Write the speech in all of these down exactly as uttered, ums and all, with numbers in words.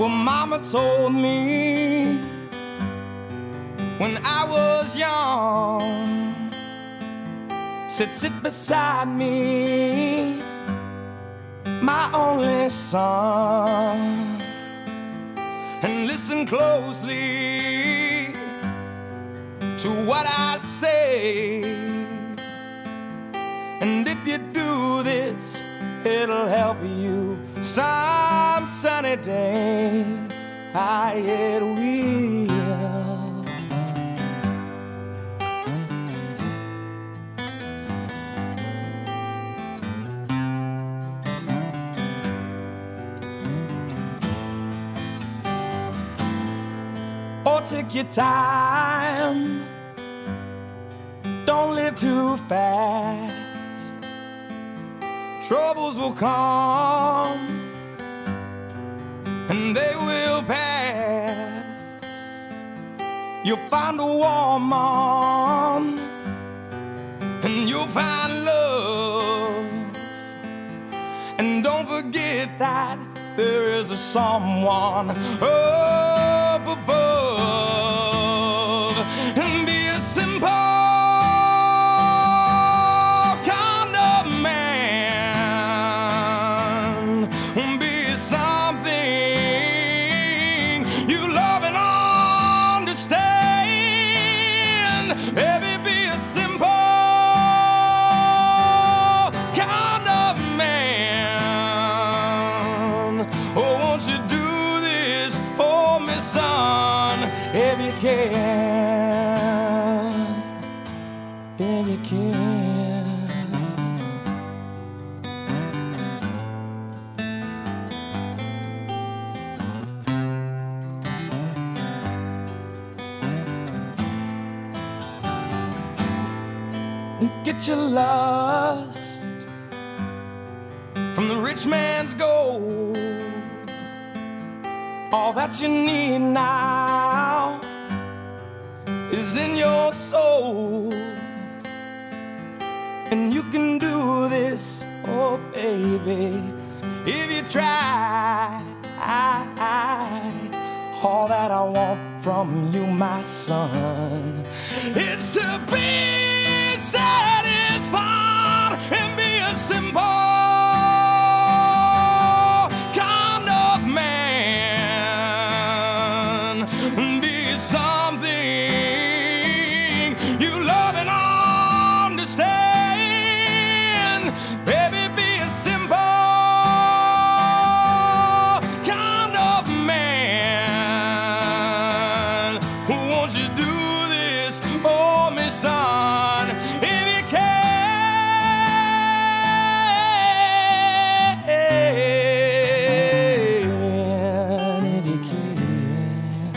Well, Mama told me when I was young, said sit beside me, my only son, and listen closely to what I say. And if you do this, it'll help you some sunny day. I it will. Oh, take your time, don't live too fast. Troubles will come and they will pass. You'll find a warm arm and you'll find love. And don't forget that there is a someone up above. And be a simple kind of man. Be something you love and understand. Baby, be a simple kind of man. Oh, won't you do this for me, son? If you can, if you can. Get your lust from the rich man's gold. All that you need now is in your soul. And you can do this, oh baby, if you try. All that I want from you, my son, is to be satisfied and be a simple kind of man. Be something you love and understand. Baby, be a simple kind of man. Won't you do this for me, son? If you can, if you can.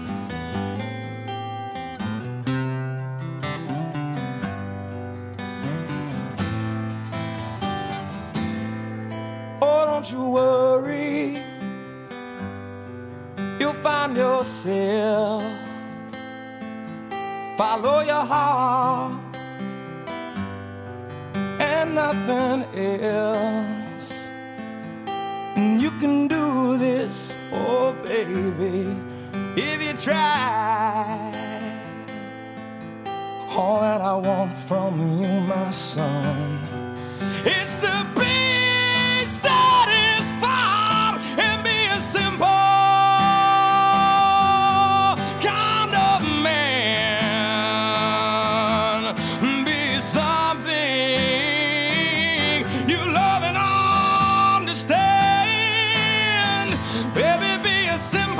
Oh, don't you worry, you'll find yourself. Follow your heart and nothing else. And you can do this, oh baby, if you try. All that I want from you, my son, is to be satisfied and be a simple kind of man. Be something you love and understand. Baby, be a simple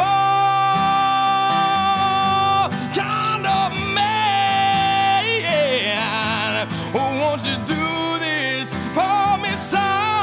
kind of man. Oh, won't you do this for me, son?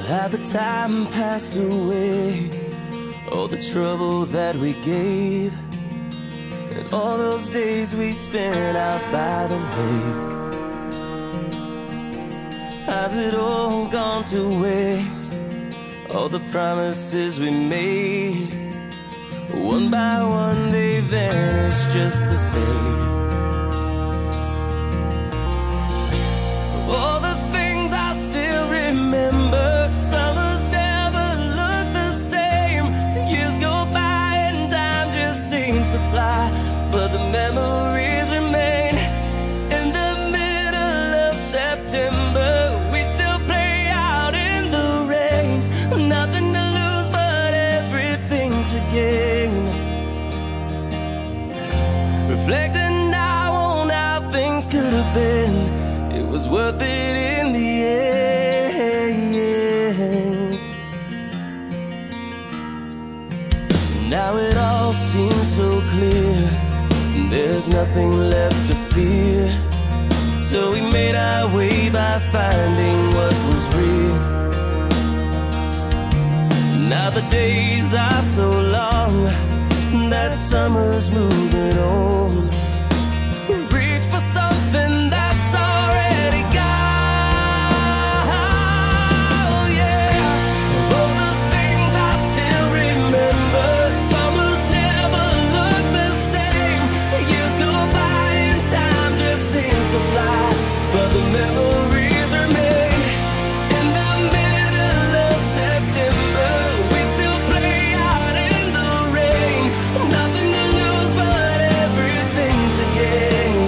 Had the time passed away, all the trouble that we gave, and all those days we spent out by the lake, has it all gone to waste? All the promises we made, one by one they vanish just the same. All the things I still remember, summers never look the same. Years go by and time just seems to fly, but the memories remain. In the middle of September, we still play out in the rain. Nothing to lose but everything to gain. Reflecting now on how things could have been, it was worth it in the end. Now it all seems so clear, there's nothing left to fear. So we made our way by finding what was real. Now the days are so long that summer's moving on. Reach for something that's already gone. Oh yeah. All the things I still remember, summers never look the same. Years go by and time just seems to fly, but the memories remain. In the middle of September, we still play out in the rain. Nothing to lose but everything to gain.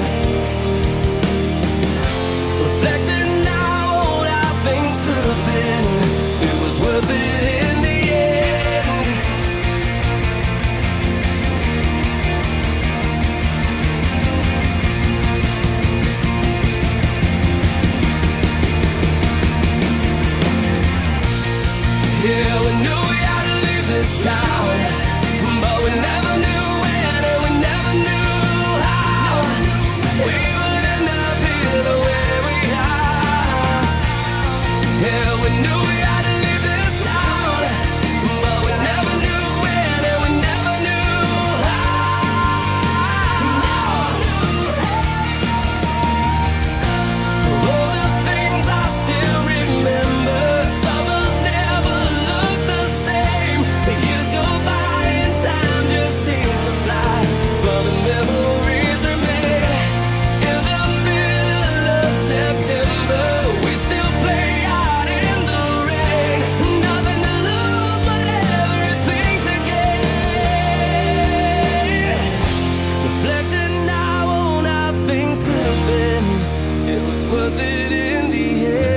Reflecting now on how things could have been, it was worth it in the end. Yeah, we knew we had to leave this town, but we never knew when and we never knew how we would end up here the way we are. Yeah, we knew we had to leave this town, but we never knew when and we never knew how. All the things I still remember, summers never look the same. The years go by and time just seems to fly, but the memories remain. In the middle of September, we still play out in the rain. Nothing to lose but everything to gain. Reflecting now on how things could have been, it was worth it in the end.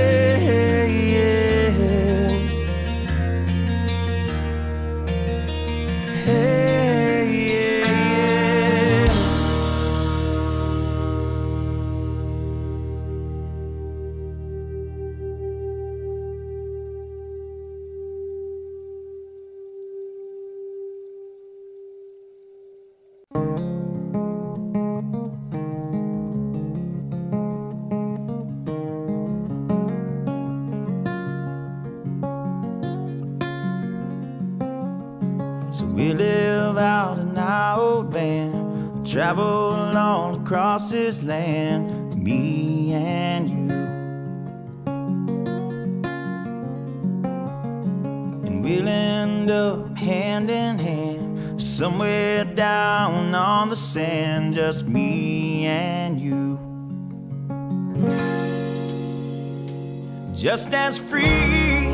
Hey, yeah. So we live out in our old van, travel all across this land, me and you. And we'll end up hand in hand, somewhere down on the sand, just me and you. Just as free,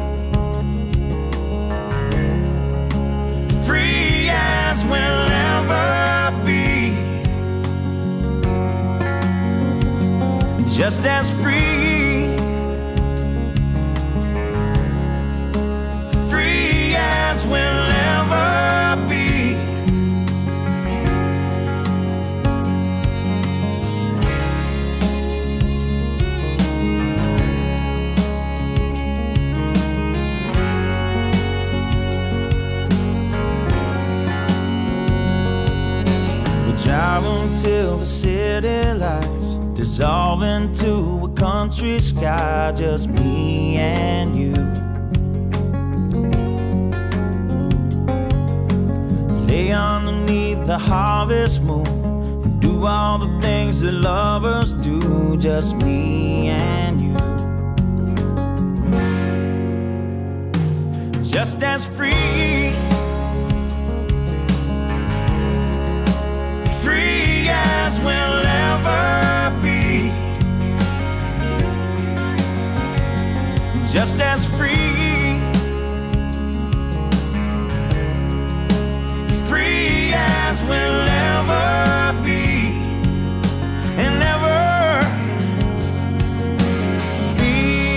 free as we'll ever be. Just as free, free as we'll ever be. Drive until the city lights dissolve into a country sky, just me and you. harvest moon and do all the things that lovers do, just me and you. Just as free, free as we'll ever be. Just as free, free as we'll ever be, and ever be.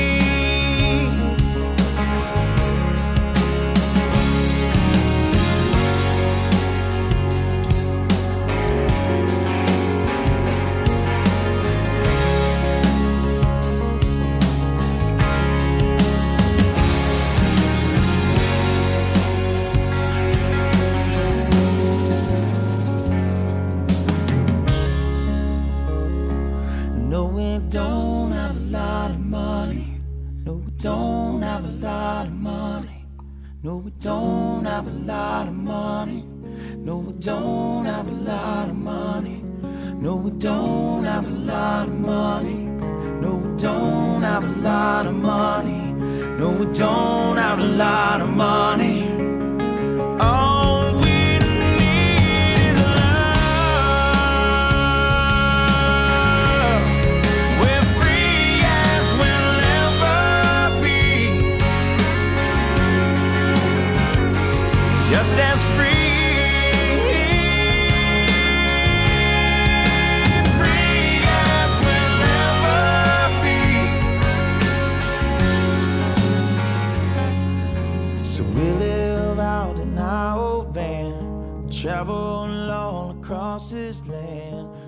No, we don't have a lot of money. No, we don't have a lot of money. No, we don't have a lot of money. No, we don't have a lot of money. No, we don't have a lot of money. No, we don't have a lot of money. No, we don't have a lot of money. All we need is love. We're free as we'll ever be. Just as free. So we live out in our old van, travel all across this land.